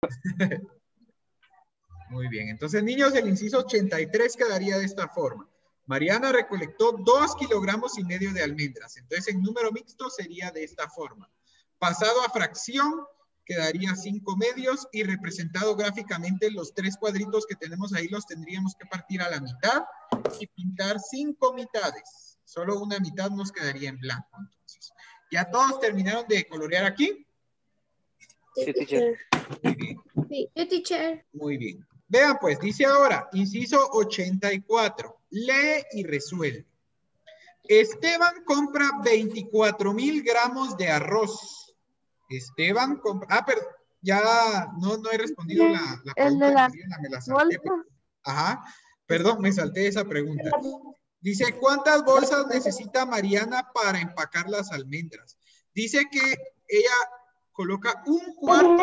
Muy bien, entonces niños, el inciso 83 quedaría de esta forma. Mariana recolectó 2,5 kilogramos de almendras. Entonces en número mixto sería de esta forma. Pasado a fracción, quedaría 5 medios y representado gráficamente los 3 cuadritos que tenemos ahí los tendríamos que partir a la mitad y pintar 5 mitades. Solo una mitad nos quedaría en blanco. Entonces, ¿ya todos terminaron de colorear aquí? Sí, teacher. Muy bien. Sí, teacher. Muy bien. Vean pues, dice ahora, inciso 84, lee y resuelve. Esteban compra 24,000 gramos de arroz. Esteban compra... Ah, pero ya no he respondido la pregunta. Mariana, me la salté. Ajá, perdón, me salté esa pregunta. Dice, ¿cuántas bolsas necesita Mariana para empacar las almendras? Dice que ella coloca un cuarto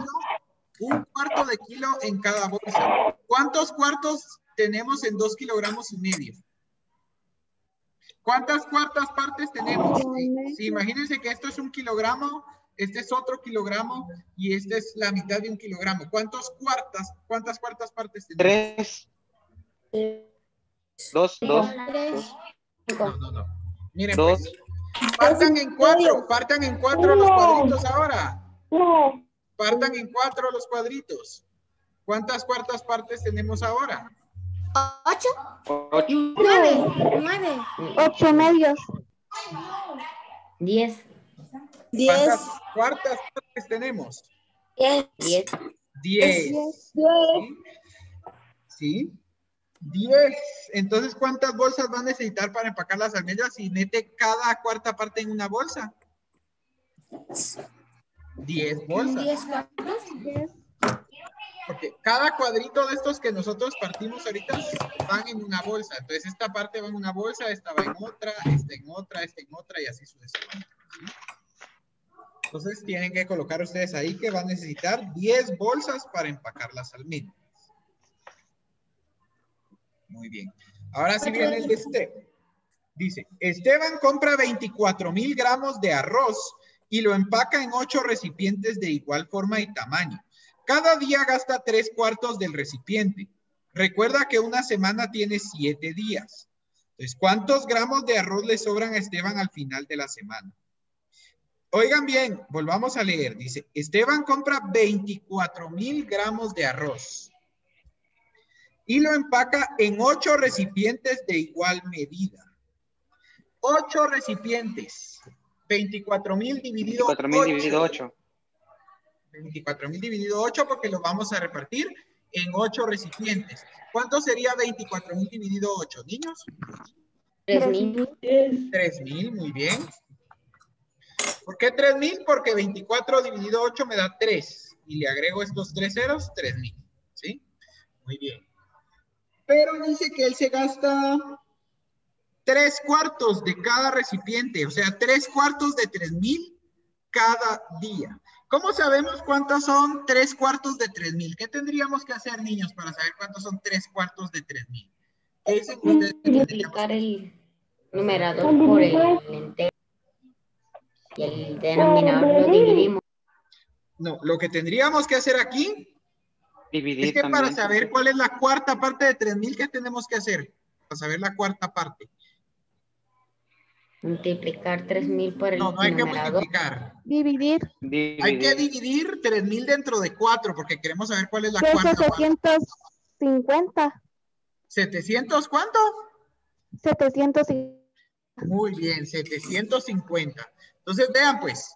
de kilo en cada bolsa. ¿Cuántos cuartos tenemos en 2,5 kilogramos? ¿Cuántas cuartas partes tenemos? Sí, imagínense que esto es 1 kilogramo, este es otro kilogramo y esta es la mitad de 1 kilogramo. ¿Cuántas cuartas partes tenemos? 3. 2. No. Miren, pues, partan en 4 los cuadritos ahora. Partan en 4 los cuadritos. ¿Cuántas cuartas partes tenemos ahora? 8. 9. 8 medios. 10. ¿Cuántas cuartas partes tenemos? 10. 10. ¿Sí? 10. Entonces, ¿cuántas bolsas va a necesitar para empacar las almendras si mete cada cuarta parte en una bolsa? 10 bolsas. 10 cuartos. Porque cada cuadrito de estos que nosotros partimos ahorita van en una bolsa. Entonces, esta parte va en una bolsa, esta va en otra, esta en otra, esta en otra y así sucesivamente. ¿Sí? Entonces, tienen que colocar ustedes ahí que van a necesitar 10 bolsas para empacar las almendras. Muy bien. Ahora sí viene el de Esteban. Dice, Esteban compra 24,000 gramos de arroz y lo empaca en 8 recipientes de igual forma y tamaño. Cada día gasta 3 cuartos del recipiente. Recuerda que una semana tiene 7 días. Entonces, ¿cuántos gramos de arroz le sobran a Esteban al final de la semana? Oigan bien, volvamos a leer. Dice, Esteban compra 24,000 gramos de arroz y lo empaca en 8 recipientes de igual medida. 8 recipientes. 24,000 dividido 8. 24,000 dividido 8 porque lo vamos a repartir en 8 recipientes. ¿Cuánto sería 24,000 dividido 8, niños? 3,000. 3,000, muy bien. ¿Por qué 3,000? Porque 24 dividido 8 me da 3. Y le agrego estos 3 ceros, 3,000. ¿Sí? Muy bien. Pero dice que él se gasta 3 cuartos de cada recipiente. O sea, 3 cuartos de 3,000 cada día. ¿Cómo sabemos cuántos son 3 cuartos de 3,000? ¿Qué tendríamos que hacer, niños, para saber cuántos son 3 cuartos de 3,000? ¿Qué dicen ustedes? Multiplicar el numerador por el entero. Y el denominador lo dividimos. No, lo que tendríamos que hacer aquí Dividir es que también. para saber cuál es la cuarta parte de 3,000, ¿qué tenemos que hacer? Para saber la cuarta parte. Multiplicar 3,000 por el No, no hay que numerador. multiplicar. Dividir. Hay que dividir 3,000 dentro de 4 porque queremos saber cuál es la cuarta parte. 750. ¿700 cuánto? 750. Muy bien, 750. Entonces, vean pues.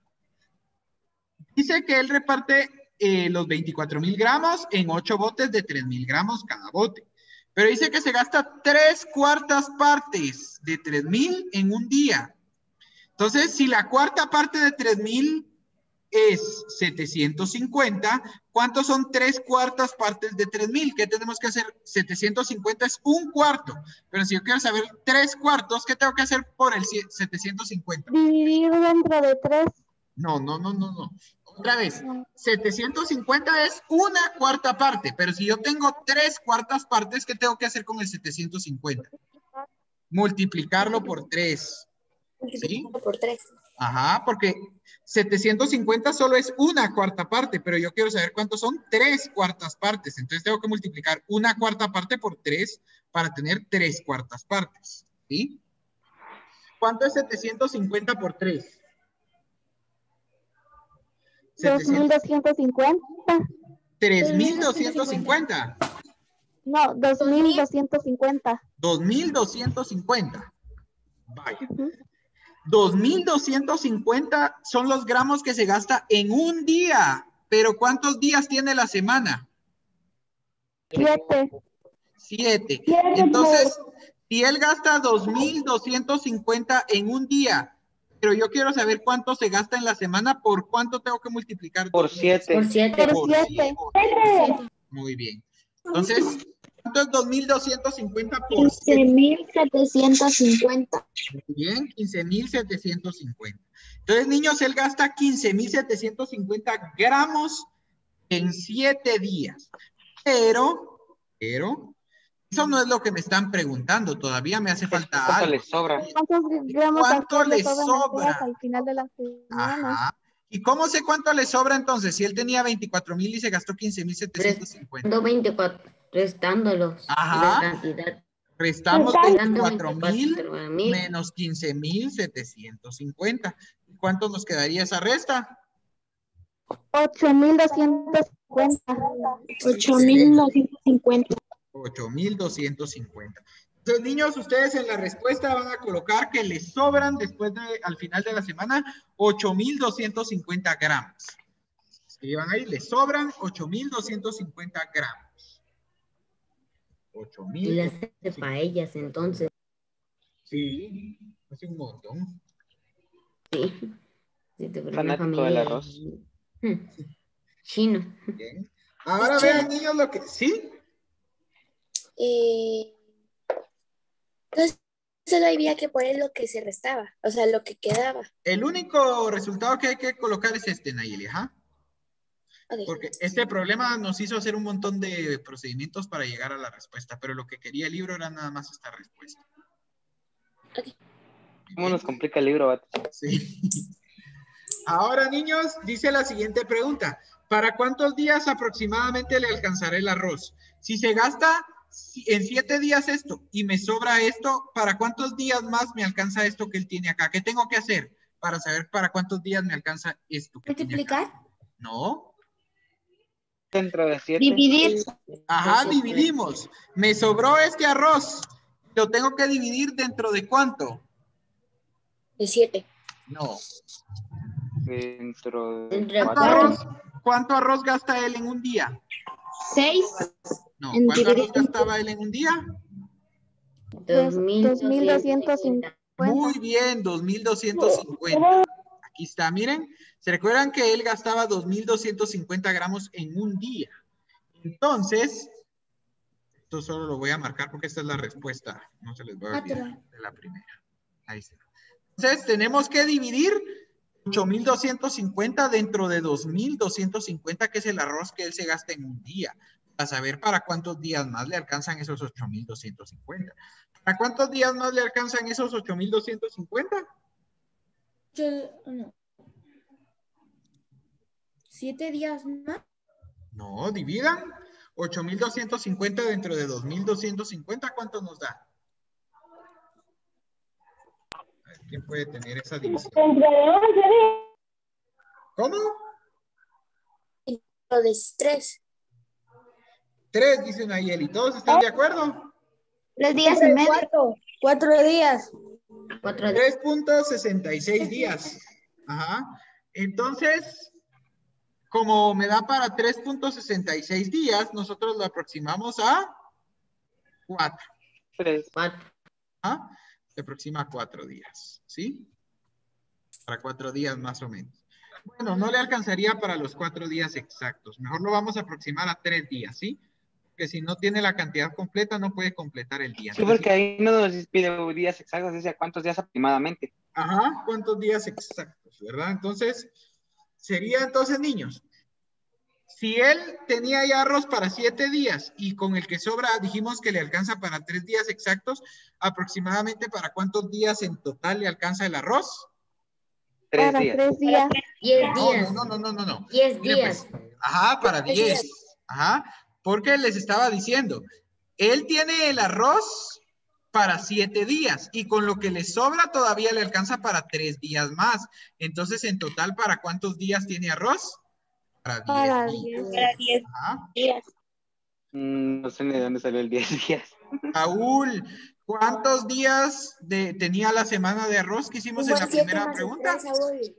Dice que él reparte los 24,000 gramos en 8 botes de 3,000 gramos cada bote. Pero dice que se gasta 3 cuartas partes de 3,000 en un día. Entonces, si la cuarta parte de 3,000 es 750, ¿cuántos son 3 cuartas partes de 3,000? ¿Qué tenemos que hacer? 750 es un cuarto. Pero si yo quiero saber 3 cuartos, ¿qué tengo que hacer por el 750? Dividir dentro de 3. No. Otra vez, 750 es una cuarta parte, pero si yo tengo 3 cuartas partes, ¿qué tengo que hacer con el 750? Multiplicarlo por 3. ¿Sí? Por 3. Ajá, porque 750 solo es una cuarta parte, pero yo quiero saber cuántos son 3/4 partes. Entonces tengo que multiplicar una cuarta parte por 3 para tener 3/4 partes. ¿Sí? ¿Cuánto es 750 por 3? 2.250. 3.250. No, 2.250. 2.250. Vaya. Ujú. 2.250 son los gramos que se gasta en un día. Pero ¿cuántos días tiene la semana? 7. 7. Entonces, si él gasta 2.250 en un día, pero yo quiero saber cuánto se gasta en la semana, ¿por cuánto tengo que multiplicar? Por 7. Por 7. Por 7. Muy bien. Entonces, ¿cuánto es 2.250 por 7? 15.750. Muy bien, 15.750. Entonces, niños, él gasta 15.750 gramos en 7 días. Pero, eso no es lo que me están preguntando. Todavía me hace falta ¿Cuánto algo. le sobra? ¿Cuántos gramos de ¿Cuánto alcohol le le sobran a ustedes sobra? al final de la semana? Ajá. ¿Y cómo sé cuánto le sobra entonces? Si él tenía 24.000 y se gastó 15.750. 24, restándolos. Ajá. La cantidad. Restamos Restando 24.000 24,000. menos 15.750. ¿Cuánto nos quedaría esa resta? 8.250. 8.250. 8.250. Entonces, niños, ustedes en la respuesta van a colocar que les sobran al final de la semana 8.250 gramos. Escriban ahí, les sobran 8.250 gramos. Y las 8.000. paellas, entonces. Sí, es un montón. Sí. Si te una Fanático familia del arroz. Chino. Bien. Ahora vean, niños, lo que... ¿Sí? Entonces, solo había que poner lo que se restaba, o sea, lo que quedaba. El único resultado que hay que colocar es este, Nayeli, ¿ajá? Ok. Porque este problema nos hizo hacer un montón de procedimientos para llegar a la respuesta, pero lo que quería el libro era nada más esta respuesta. Ok. ¿Cómo nos complica el libro, vato? Sí. Ahora, niños, dice la siguiente pregunta. ¿Para cuántos días aproximadamente le alcanzará el arroz? Si se gasta en 7 días esto y me sobra esto, ¿para cuántos días más me alcanza esto que él tiene acá? ¿Qué tengo que hacer para saber para cuántos días me alcanza esto que tiene acá? No. Dentro de 7. Dividir. Ajá, dividimos. Me sobró este arroz. ¿Lo tengo que dividir dentro de cuánto? De 7. No. Dentro de Entre ¿Cuánto arroz gasta él en un día? 6. No. ¿Cuánto arroz gastaba él en un día? 2.250. Muy bien, 2.250. Aquí está, miren. ¿Se recuerdan que él gastaba 2.250 gramos en un día? Entonces, esto solo lo voy a marcar porque esta es la respuesta. No se les va a olvidar de la primera. Ahí está. Entonces, tenemos que dividir 8.250 dentro de 2.250, que es el arroz que él se gasta en un día, para saber para cuántos días más le alcanzan esos 8.250. ¿Para cuántos días más le alcanzan esos 8.250? 7 días más. No, dividan. 8.250 dentro de 2.250, ¿cuánto nos da? A ver, ¿quién puede tener esa división? ¿Cómo? Lo de 3. 3, dice Nayeli. ¿Todos están de acuerdo? 3 días y medio. 4 días. 3.66 días. Ajá. Entonces, como me da para 3.66 días, nosotros lo aproximamos a 4. 3. ¿Ah? Se aproxima a 4 días. ¿Sí? Para 4 días más o menos. Bueno, no le alcanzaría para los 4 días exactos. Mejor lo vamos a aproximar a 3 días, ¿sí? Porque si no tiene la cantidad completa, no puede completar el día. Sí, porque ahí no nos pide días exactos, dice cuántos días aproximadamente. Ajá, ¿cuántos días exactos, verdad? Entonces, sería entonces, niños, si él tenía ya arroz para 7 días y con el que sobra dijimos que le alcanza para 3 días exactos, aproximadamente para cuántos días en total le alcanza el arroz? 3 Para días. 3 días. 10 No, días. no. 10 Mire, días. pues, ajá, para 10 10. días. Ajá, porque les estaba diciendo, él tiene el arroz para 7 días y con lo que le sobra todavía le alcanza para 3 días más. Entonces, en total, ¿para cuántos días tiene arroz? Para 10 Para días. 10. Ajá. No sé ni de dónde salió el 10 días. Saúl, ¿cuántos días tenía la semana de arroz que hicimos en la Igual 7 primera más el pregunta? 3, Saúl.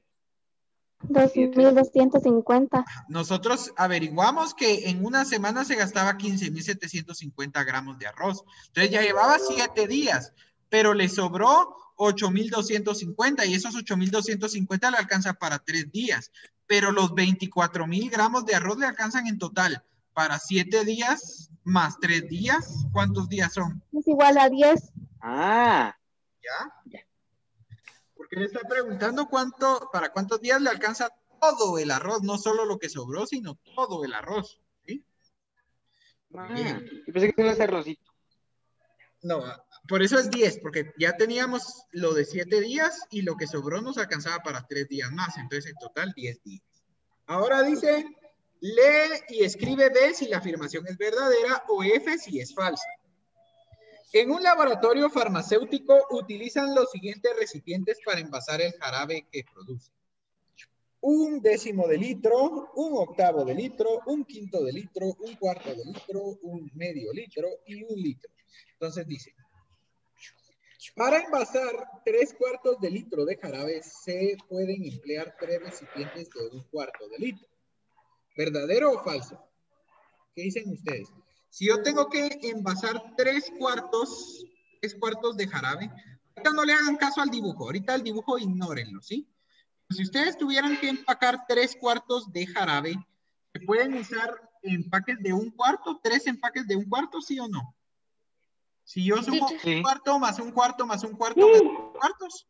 2.250. Nosotros averiguamos que en una semana se gastaba 15.750 gramos de arroz. Entonces ya llevaba 7 días, pero le sobró 8.250 y esos 8.250 le alcanza para 3 días. Pero los 24.000 gramos de arroz le alcanzan en total para 7 días más 3 días. ¿Cuántos días son? Es igual a 10. Ah, ¿Ya? Porque le está preguntando para cuántos días le alcanza todo el arroz, no solo lo que sobró, sino todo el arroz. ¿Sí? Muy bien. yo pensé que era ese arrocito. No, por eso es 10, porque ya teníamos lo de 7 días y lo que sobró nos alcanzaba para 3 días más. Entonces, en total, 10 días. Ahora dice, lee y escribe B si la afirmación es verdadera o F si es falsa. En un laboratorio farmacéutico utilizan los siguientes recipientes para envasar el jarabe que producen. 1/10 de litro, 1/8 de litro, 1/5 de litro, 1/4 de litro, 1/2 litro y 1 litro. Entonces dice, para envasar 3/4 de litro de jarabe se pueden emplear 3 recipientes de 1/4 de litro. ¿Verdadero o falso? ¿Qué dicen ustedes? Si yo tengo que envasar 3/4 de jarabe, ahorita no le hagan caso al dibujo, ahorita el dibujo ignórenlo, ¿sí? Si ustedes tuvieran que empacar 3/4 de jarabe, ¿se pueden usar empaques de 1/4, 3 empaques de 1/4, sí o no? Si yo Sí, sumo teacher. Sí. 1/4 más 1/4 más 1/4 más 2/4.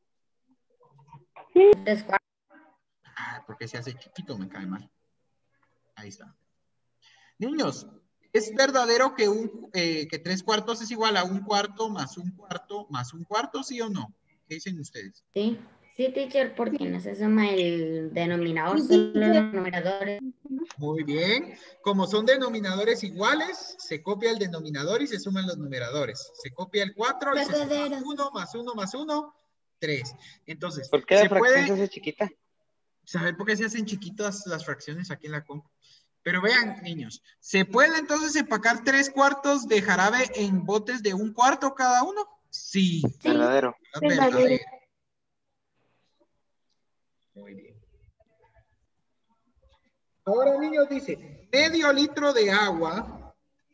3 cuartos. Porque se hace chiquito, me cae mal. Ahí está. Niños, ¿es verdadero que 3/4 es igual a 1/4 más 1/4 más 1/4, sí o no? ¿Qué dicen ustedes? Sí, sí, teacher, porque no se suma el denominador, Sí, solo teacher. los numeradores. Muy bien. Como son denominadores iguales, se copia el denominador y se suman los numeradores. Se copia el 4 y se suma Verdadero. 1 más 1 más 1, 3. Entonces, ¿Por qué la se fracción se puede hace chiquita? saber por qué se hacen chiquitas las fracciones aquí en la compu. Pero vean, niños, ¿se puede entonces empacar 3/4 de jarabe en botes de 1/4 cada uno? Sí. Verdadero. Verdadero. Muy bien. Ahora, niños, dice, medio litro de agua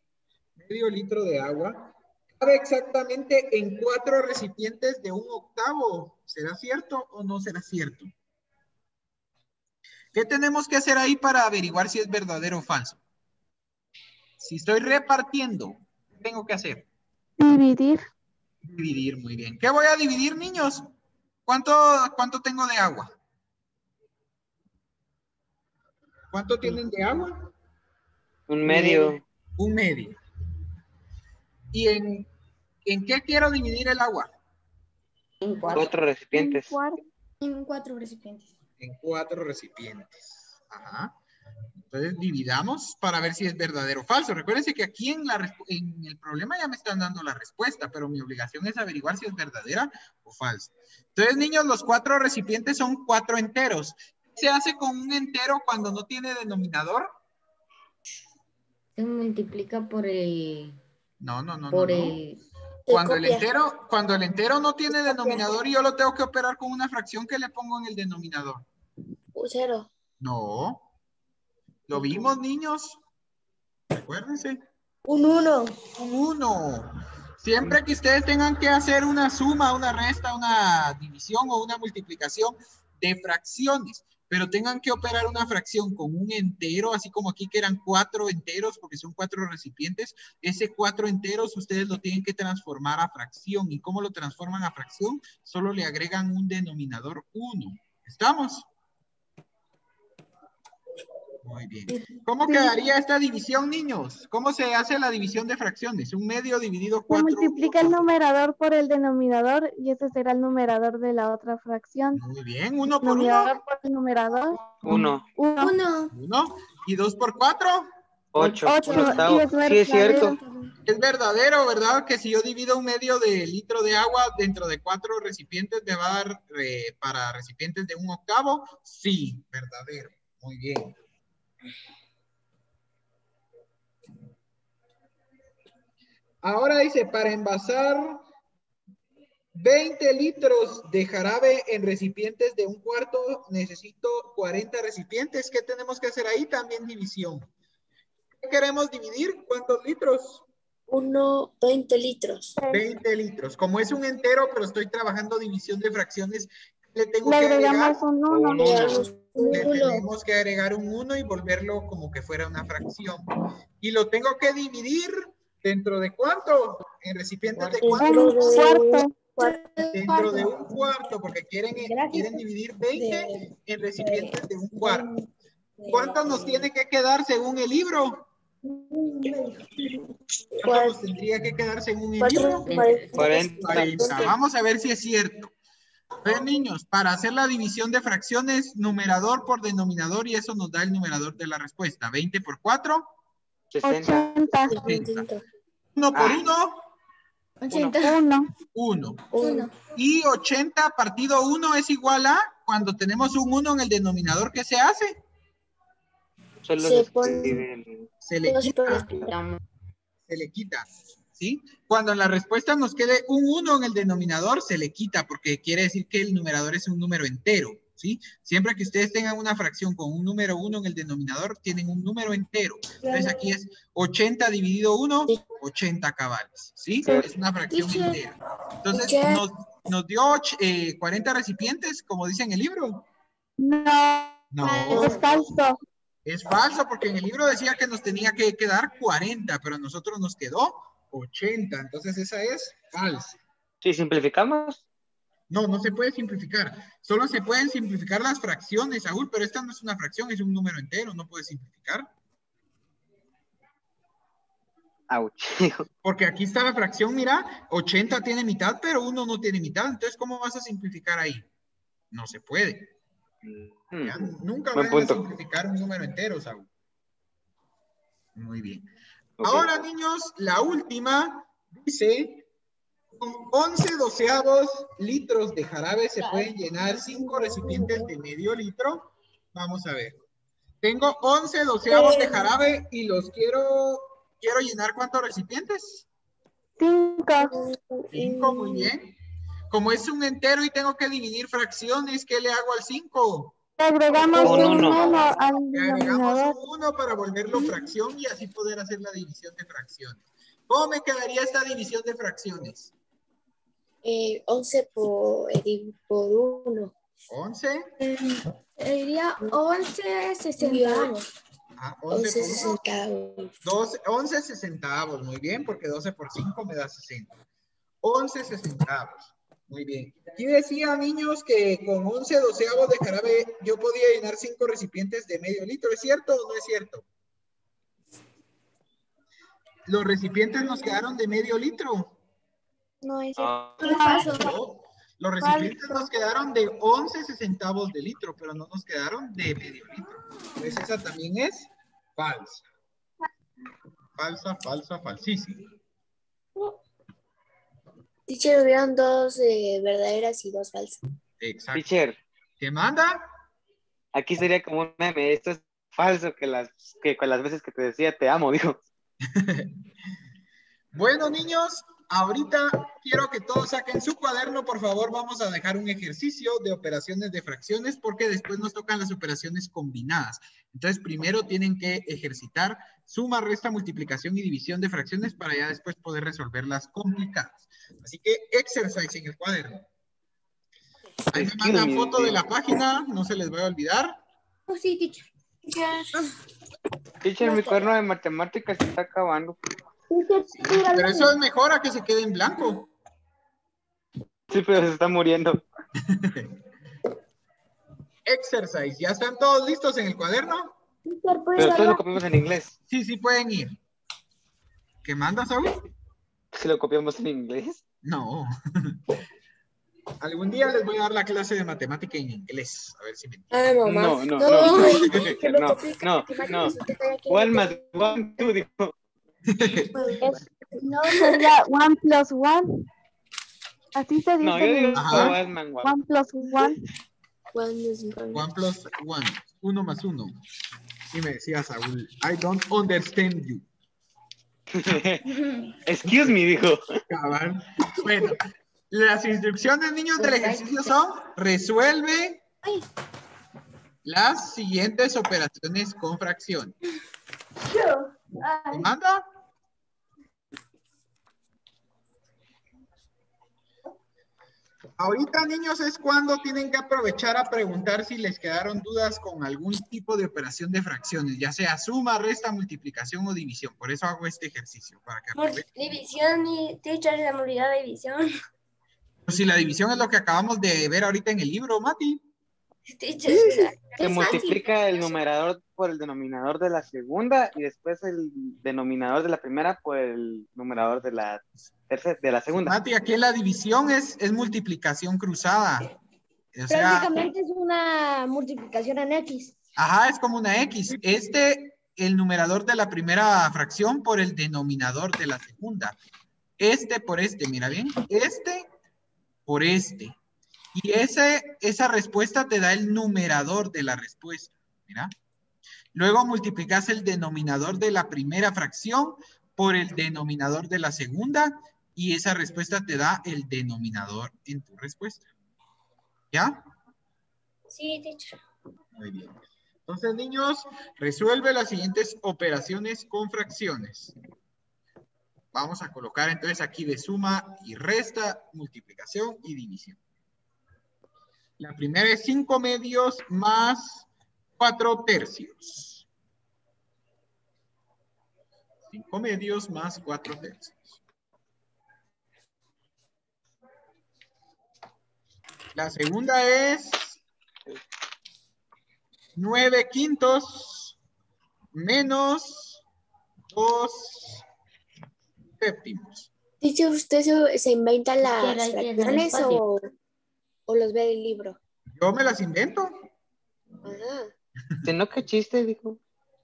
cabe exactamente en 4 recipientes de 1/8. ¿Será cierto o no será cierto? ¿Qué tenemos que hacer ahí para averiguar si es verdadero o falso? Si estoy repartiendo, ¿qué tengo que hacer? Dividir. Dividir, muy bien. ¿Qué voy a dividir, niños? ¿Cuánto tengo de agua? ¿Cuánto tienen de agua? Un medio. 1/2. ¿Y en qué quiero dividir el agua? En 4. 4 recipientes. En 4 recipientes. En 4 recipientes. Ajá. Entonces dividamos para ver si es verdadero o falso. Recuérdense que aquí en el problema ya me están dando la respuesta, pero mi obligación es averiguar si es verdadera o falsa. Entonces, niños, los 4 recipientes son 4 enteros. ¿Qué se hace con un entero cuando no tiene denominador? Se multiplica por el... No. Por el... Cuando el Copia. entero no tiene Copia. denominador y yo lo tengo que operar con una fracción, ¿qué le pongo en el denominador? 0. No. ¿Lo vimos, niños? Acuérdense. Un 1. Un 1. Siempre que ustedes tengan que hacer una suma, una resta, una división o una multiplicación de fracciones, pero tengan que operar una fracción con un entero, así como aquí que eran 4 enteros, porque son 4 recipientes, ese 4 enteros ustedes lo tienen que transformar a fracción. ¿Y cómo lo transforman a fracción? Solo le agregan un denominador 1. ¿Estamos? Muy bien. ¿Cómo quedaría esta división, niños? ¿Cómo se hace la división de fracciones? Un medio dividido Se 4. multiplica el numerador por el denominador y ese será el numerador de la otra fracción. Muy bien. 1 por 1. Numerador por el numerador. 1. 1. 1. ¿Y 2 por 4? 8. 8. Un octavo. Y es Sí, es cierto. verdadero. Es verdadero, ¿verdad? Que si yo divido un medio de litro de agua dentro de 4 recipientes, me va a dar para recipientes de 1/8. Sí, verdadero. Muy bien. Ahora dice, para envasar 20 litros de jarabe en recipientes de 1/4, necesito 40 recipientes. ¿Qué tenemos que hacer ahí? También división. ¿Qué queremos dividir? ¿Cuántos litros? 20 litros. 20 litros. Como es un entero, pero estoy trabajando división de fracciones, le tengo Le que agregar, agregamos un 1. le tenemos que agregar un 1 y volverlo como que fuera una fracción. Y lo tengo que dividir ¿dentro de cuánto? En recipientes de cuánto? Un cuarto. Dentro de 1/4, porque quieren dividir 20 en recipientes de 1/4. ¿Cuánto nos tiene que quedar según el libro? ¿Cuánto nos tendría que quedar según el libro? 40. Vamos a ver si es cierto. A ver, niños, para hacer la división de fracciones, numerador por denominador, y eso nos da el numerador de la respuesta. 20 por 4. 60. 80. 1 por 1. 1. 1. Y 80 partido 1 es igual a, cuando tenemos un 1 en el denominador, ¿qué se hace? Solo Se se pone- escribe Se le quita. Se le quita, ¿sí? Cuando en la respuesta nos quede un 1 en el denominador, se le quita, porque quiere decir que el numerador es un número entero, ¿sí? Siempre que ustedes tengan una fracción con un número 1 en el denominador, tienen un número entero. Entonces aquí es 80 dividido 1, 80 cabales, ¿sí? Es una fracción entera. Entonces nos dio 40 recipientes, como dice en el libro. No. No. Es falso. Es falso, porque en el libro decía que nos tenía que quedar 40, pero a nosotros nos quedó 80. Entonces esa es falsa. Si simplificamos, No, no se puede simplificar. Solo se pueden simplificar las fracciones, Saúl, pero esta no es una fracción, es un número entero, no puedes simplificar. ouch. Porque aquí está la fracción, mira, 80 tiene mitad, pero 1 no tiene mitad. Entonces, ¿cómo vas a simplificar ahí? No se puede. ¿Ya? Nunca Buen van a punto. simplificar un número entero, Saúl. Muy bien. Ok. Ahora, niños, la última dice, con 11 doceavos litros de jarabe se pueden llenar 5 recipientes de medio litro. Vamos a ver. Tengo 11 doceavos de jarabe y los quiero llenar, ¿cuántos recipientes? 5. 5, muy bien. Como es un entero y tengo que dividir fracciones, ¿qué le hago al 5? Le agregamos Un un uno. 1 al Le agregamos denominador. un 1 para volverlo fracción y así poder hacer la división de fracciones. ¿Cómo me quedaría esta división de fracciones? 11 por 1. 11. Diría 11 centavos. 11 por 1. centavos. 11 sesentavos. Muy bien, porque 12 por 5 me da 60. 11 sesentavos. Muy bien. Aquí decía, niños, que con 11 doceavos de jarabe yo podía llenar 5 recipientes de medio litro. ¿Es cierto o no es cierto? Los recipientes nos quedaron de medio litro. No es Ah, No, los recipientes nos quedaron de 11 sesentavos de litro, pero no nos quedaron de medio litro. Entonces esa también es falsa. Falsa, falsa, falsísima. Teacher, hubieron 2 verdaderas y 2 falsas. Exacto. teacher, ¿Qué manda? aquí sería como un meme. Esto es falso que con las veces que te decía te amo, digo. Bueno, niños, ahorita quiero que todos saquen su cuaderno, por favor. Vamos a dejar un ejercicio de operaciones de fracciones porque después nos tocan las operaciones combinadas. Entonces, primero tienen que ejercitar suma, resta, multiplicación y división de fracciones para ya después poder resolver las complicadas. Así que, exercise en el cuaderno. Ahí me mandan foto de la página, no se les vaya a olvidar. Oh, sí, teacher. Teacher, mi cuaderno de matemáticas se está acabando. Pero eso es mejor a que se quede en blanco. Sí, pero se está muriendo. Exercise, ¿ya están todos listos en el cuaderno? Pero todos lo copiamos en inglés. Sí, sí pueden ir. ¿Qué manda, Saúl? Si lo copiamos en inglés. No. Algún día les voy a dar la clase de matemática en inglés. A ver si me entienden. Ah, mamá. No, no, No, no. que me No, complica no, matemáticas, no. usted sabe que One no más tengo- one, two, dijo. No, sería 1 plus 1. Así se No, dice yo en digo Ajá. one man one. 1 plus 1. One is one. 1 plus 1. 1 más 1. Y me decía Saúl, I don't understand you. Excuse me, dijo. Cabal. Bueno, las instrucciones, niños, del ejercicio son: resuelve las siguientes operaciones con fracción. ¿Te manda? Ahorita, niños, es cuando tienen que aprovechar a preguntar si les quedaron dudas con algún tipo de operación de fracciones, ya sea suma, resta, multiplicación o división. Por eso hago este ejercicio, para que aprovechen. División y teacher, la modalidad de división. Si la división es lo que acabamos de ver ahorita en el libro, Mati. Teacher, Se multiplica el numerador por el denominador de la segunda y después el denominador de la primera por el numerador de la tercera, de la segunda. Mati, aquí en la división es multiplicación cruzada. O sea, prácticamente es una multiplicación en X. ajá, es como una X. El numerador de la primera fracción por el denominador de la segunda. Este por este, mira bien. Este por este. Y esa respuesta te da el numerador de la respuesta. Mira. Luego multiplicas el denominador de la primera fracción por el denominador de la segunda y esa respuesta te da el denominador en tu respuesta. ¿Ya? Sí, teacher. Muy bien. Entonces, niños, resuelve las siguientes operaciones con fracciones. Vamos a colocar entonces aquí de suma y resta, multiplicación y división. La primera es 5 medios más 4 tercios. 5 medios más 4 tercios. La segunda es 9 quintos menos 2 séptimos. Teacher, ¿usted se inventa las Teacher, hay que hacer fracciones espacio. o los ve del libro? Yo me las invento. Ajá. Si no, qué chiste, dijo.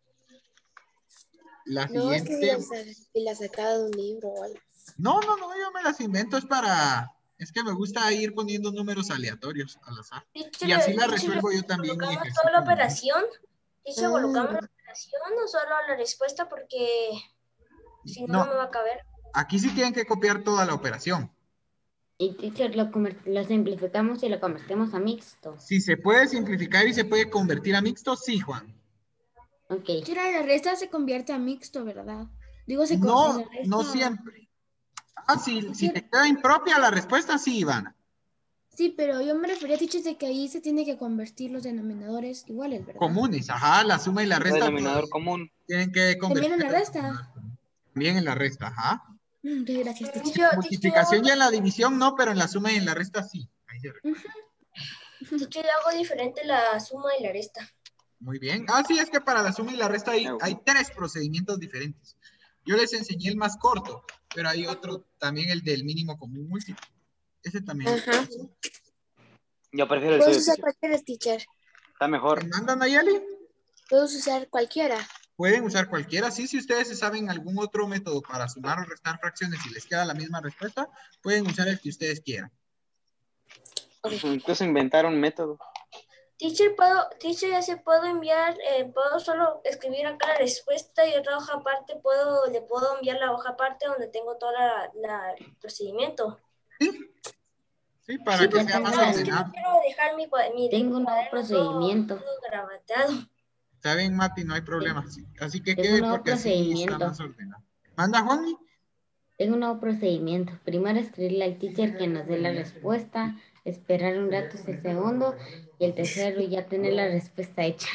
La No, es que siguiente. si la sacaba de un libro o algo. No, yo me las invento, es que me gusta ir poniendo números aleatorios al azar. Y así la resuelvo yo también. ¿Colocamos solo la operación? ¿Teacher, colocamos la operación o solo la respuesta? Porque si no, No. no me va a caber. Aquí sí tienen que copiar toda la operación. Y teacher, lo simplificamos y lo convertimos a mixto. Si se puede simplificar y se puede convertir a mixto, sí, Juan. Ok. Teacher, la resta se convierte a mixto, ¿verdad? Digo, No, no siempre. Ah, si te queda impropia la respuesta, sí, Ivana. Sí, pero yo me refería, teacher, de que ahí se tiene que convertir los denominadores iguales, ¿verdad? Comunes, ajá, la suma y la El resta. denominador común. Tienen que convertir. ¿También en la resta? También en la resta, ajá. Muchas gracias, teacher. En la multiplicación y en la división no, pero en la suma y en la resta sí. Ahí se recuerda. Teacher, yo hago diferente la suma y la resta. Muy bien. Ah, sí, es que para la suma y la resta hay 3 procedimientos diferentes. Yo les enseñé el más corto, pero hay otro también, el del mínimo común múltiplo. Ese también. Ajá. Yo prefiero el Puedes suyo, usar teacher. cualquiera, teacher. Está mejor. ¿Me mandan, Nayeli? Puedes usar cualquiera. Pueden usar cualquiera. Sí, si ustedes saben algún otro método para sumar o restar fracciones y les queda la misma respuesta, pueden usar el que ustedes quieran. Incluso inventar un método. Teacher, ya se puedo enviar, puedo solo escribir acá la respuesta y otra hoja aparte, le puedo enviar la hoja aparte donde tengo todo el procedimiento. Sí, para que sea más Es que no ordenado. quiero dejar mi Tengo un nuevo cuaderno procedimiento. todo gravateado. Está bien, Mati, no hay problema. Sí, así que Tengo quede un nuevo porque así está procedimiento. más ordenado. ¿Manda, Juanmi? Tengo un nuevo procedimiento. Primero escribirle al teacher que nos dé la respuesta, esperar un rato, ese segundo, y el tercero ya tener la respuesta hecha.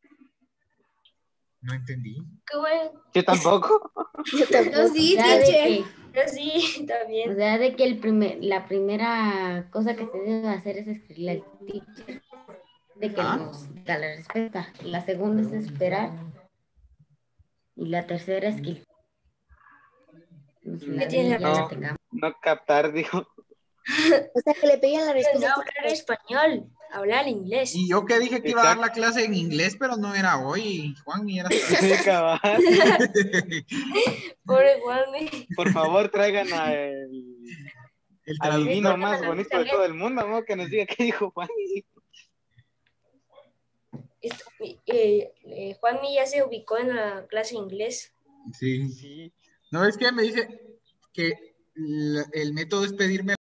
No entendí. Qué bueno. Yo tampoco. Yo tampoco. Yo sí, O sea, de teacher. que, Yo sí, o también. sea, de que la primera cosa que se debe hacer es escribirle al teacher. de que nos da la respuesta. La segunda es esperar. Y la tercera es que la tiene ya la No, tengamos. no captar, dijo. O sea, que le pedían la No respuesta. hablar español, hablar inglés. Y yo que dije que iba a dar la Exacto. clase en inglés, pero no era hoy, Juan, ni era hasta... Sí, cabal. Pobre Juanmi. Por favor, traigan El al traductor. divino más bonito de todo el mundo, ¿no? Que nos diga qué dijo Juan. Juanmi ya se ubicó en la clase de inglés. Sí. Sí. No, es que me dice que el método es pedirme